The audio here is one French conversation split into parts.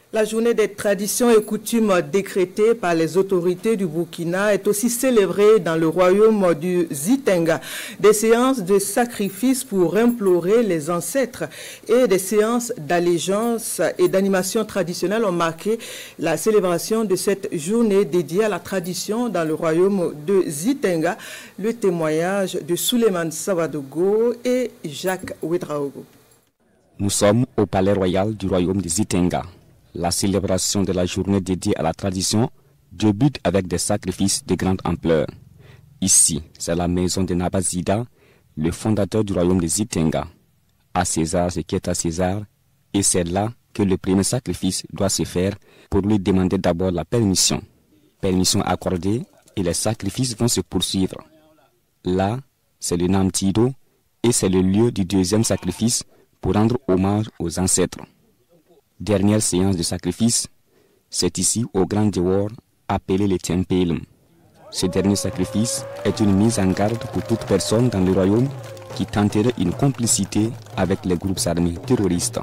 La journée des traditions et coutumes décrétée par les autorités du Burkina est aussi célébrée dans le royaume du Zitenga. Des séances de sacrifice pour implorer les ancêtres et des séances d'allégeance et d'animation traditionnelle ont marqué la célébration de cette journée dédiée à la tradition dans le royaume de Zitenga. Le témoignage de Souleymane Sawadogo et Jacques Ouedraogo. Nous sommes au palais royal du royaume de Zitenga. La célébration de la journée dédiée à la tradition débute avec des sacrifices de grande ampleur. Ici, c'est la maison de Nabazida, le fondateur du royaume de Zitenga. À César ce qui est à César, et c'est là que le premier sacrifice doit se faire pour lui demander d'abord la permission. Permission accordée et les sacrifices vont se poursuivre. Là, c'est le Namtido et c'est le lieu du deuxième sacrifice pour rendre hommage aux ancêtres. Dernière séance de sacrifice, c'est ici au grand dehors appelé le Tempelum. Ce dernier sacrifice est une mise en garde pour toute personne dans le royaume qui tenterait une complicité avec les groupes armés terroristes.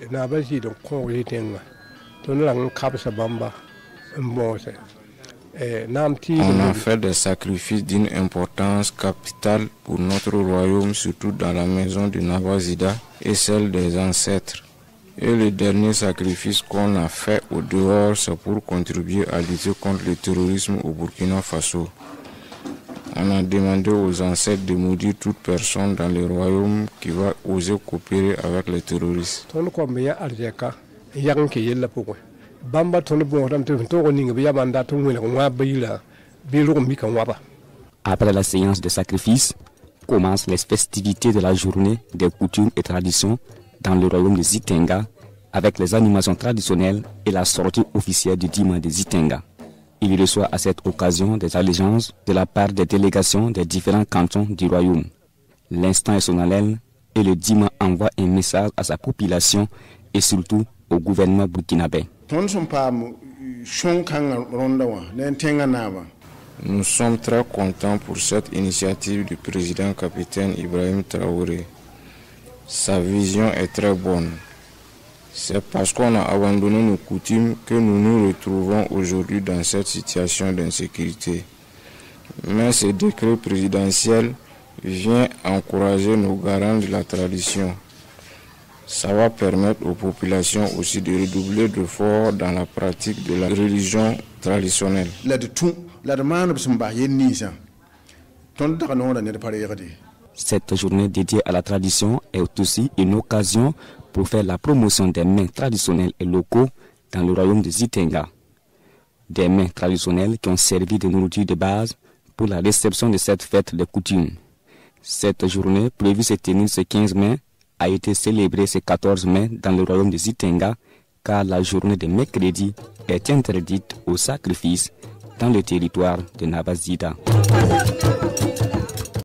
On a fait des sacrifices d'une importance capitale pour notre royaume, surtout dans la maison de Nabazida et celle des ancêtres. Et le dernier sacrifice qu'on a fait au dehors, c'est pour contribuer à lutter contre le terrorisme au Burkina Faso. On a demandé aux ancêtres de maudire toute personne dans le royaume qui va oser coopérer avec les terroristes. Après la séance de sacrifice, commencent les festivités de la journée des coutumes et traditions dans le royaume de Zitenga, avec les animations traditionnelles et la sortie officielle du Dima de Zitenga. Il reçoit à cette occasion des allégeances de la part des délégations des différents cantons du royaume. L'instant est solennel et le Dima envoie un message à sa population et surtout au gouvernement burkinabé. Nous sommes très contents pour cette initiative du président capitaine Ibrahim Traoré. Sa vision est très bonne. C'est parce qu'on a abandonné nos coutumes que nous nous retrouvons aujourd'hui dans cette situation d'insécurité. Mais ce décret présidentiel vient encourager nos garants de la tradition. Ça va permettre aux populations aussi de redoubler d'efforts dans la pratique de la religion traditionnelle. Cette journée dédiée à la tradition est aussi une occasion pour faire la promotion des mets traditionnels et locaux dans le royaume de Zitenga. Des mets traditionnels qui ont servi de nourriture de base pour la réception de cette fête de coutumes. Cette journée, prévue se tenir ce 15 mai, a été célébrée ce 14 mai dans le royaume de Zitenga, car la journée de mercredi est interdite au sacrifice dans le territoire de Nabazida.